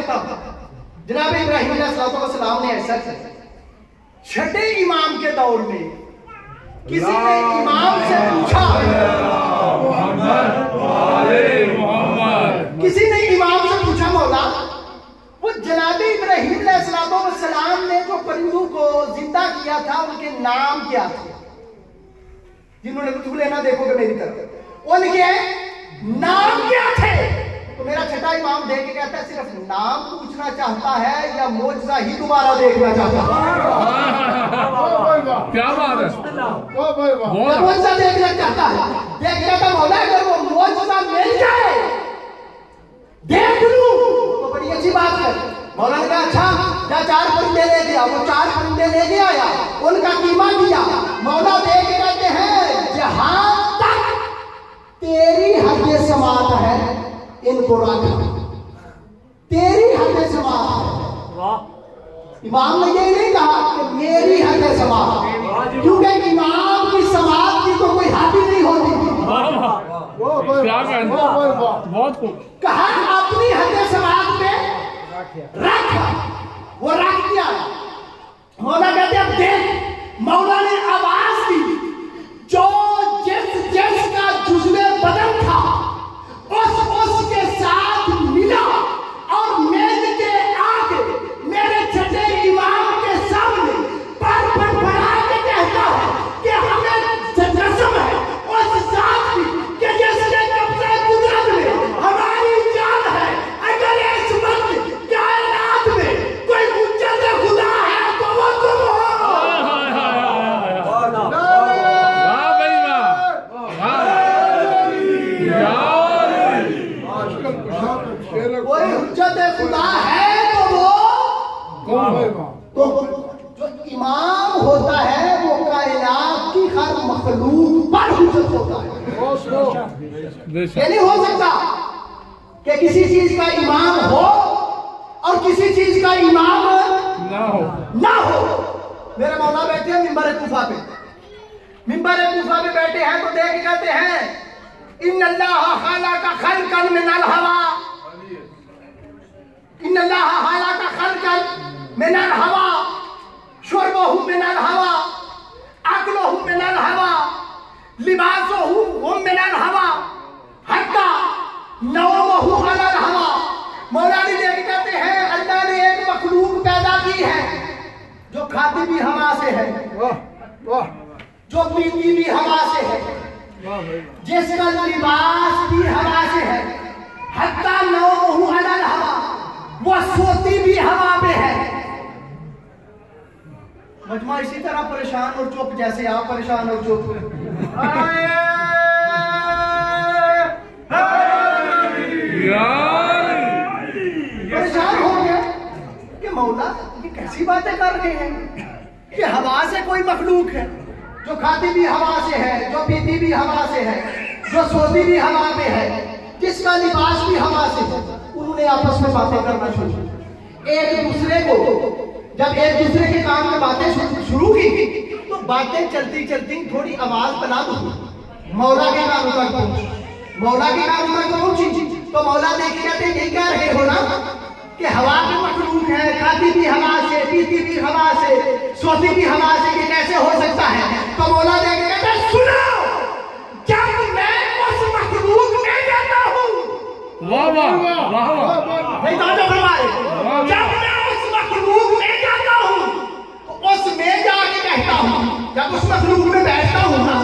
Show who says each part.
Speaker 1: کرتا ہوں جناب ابراہیم علیہ السلام نے ایسا کیا چھٹے امام کے دور میں کسی نے امام سے پوچھا مولا وہ جناب ابراہیم علیہ السلام نے جو پرندوں کو زندہ کیا تھا ان کے نام کیا تھے؟ جنہوں نے لطف لینا دیکھو گے میری طرف، ان کے نام کیا تھے؟ تو میرا چھٹا امام دیکھ کے کہتا ہے صرف نام پوچھنا چاہتا ہے یا معجزہ ہی دوبارہ دیکھنا چاہتا ہے؟
Speaker 2: کیا بات ہے،
Speaker 1: معجزہ دیکھنا چاہتا ہے۔ دیکھنے کا مولا اگر وہ معجزہ مل جائے دیکھ لوں تو بڑی اچھی بات ہے۔ مولا نے کہا اچھا کیا 4 پرندے لے گیا؟ وہ 4 پرندے لے کے آیا، ان کا قیمہ دیا۔ مولا دیکھ کے کہتے ہیں جہاں تک تیری حد سماعت ہے ان کو رکھ، تیری حد سماعت ہے۔ امام نے یہ نہیں کہا کہ میری حد سماعت، کیونکہ امام کی سماعت کی تو کوئی حد ہی نہیں ہوتی،
Speaker 2: بہت خوب
Speaker 1: کہا اپنی حد سماعت پہ رکھ، وہ رکھ دیا۔ مولا کہتے ہیں اب دیکھ، مولا نے آواز دی، جو جس کا جزو بدن تھا اس کے ساتھ ملا اور میل کے آگے میرے چھٹے امام کے سامنے پر بڑھا کے کہتا ہے کہ ہمیں رسم ہے اس ذات کی کہ جس کے قبضہ قدرت میں ہماری جان ہے، اگر اس وقت کائنات میں کوئی مجد خدا ہے تو وہ تم ہو۔ کوئی حجت خدا ہے تو وہ جو امام ہوتا ہے وہ کائنات کی ہر مخلوق پر حجت ہوتا ہے۔ یہ نہیں ہو سکتا کہ کسی چیز کا امام ہو اور کسی چیز کا امام نہ ہو۔ میرے مولا بیٹھے ہیں منبر کوفہ پہ بیٹھے ہیں تو دیکھ کہتے ہیں ان اللہ خلق خلقا من الہوا، ان اللہ خلق خلقا من الہوا، شربہ من الہوا، اکلہ من الہوا، لباسہ من الہوا، حتی نومہ علی الہوا۔ مولا نے دیکھ کہتے ہیں اللہ نے ایک مخلوق پیدا کی ہے جو کھاتی بھی ہوا سے ہے، جو پیتی بھی ہوا سے ہے، جس کا لباس بھی ہوا سے ہے، حتی نومہ علی الہوا، وہ سوتی بھی ہوا پہ ہے۔ مجمع اسی طرح پریشان اور چپ جیسے آپ پریشان اور چپ، پریشان ہو گیا کہ مولا یہ کیسی باتیں کر رہے ہیں کہ ہوا سے کوئی مخلوق ہے جو کھاتی بھی ہوا سے ہے، جو پیتی بھی ہوا سے ہے، جو سوتی بھی ہوا پہ ہے، جس کا لباس بھی ہوا سے ہے۔ انہوں نے آپس میں باتیں کرنا جب ایک دوسرے کے کام میں باتیں شروع کی تو باتیں چلتی چلتی تھوڑی آواز بنا دو مولا کے کام تک پہنچی تو مولا دیکھ کہتے یہی کہہ رہے ہو نا کہ ہوا کی مخلوق ہے، کھاتی بھی ہوا سے، پیتی بھی ہوا سے، سوتی بھی ہوا سے، یہ کیسے ہو سکتا ہے؟ تو مولا دیکھ کہتے سنو، جب میں اس مخلوق میں جاتا ہوں، نہیں توجہ فرمائے، جب میں اس مخلوق میں جاتا ہوں تو اس میں جا کے کہتا ہوں، جب اس مخلوق میں بیٹھتا ہوں نا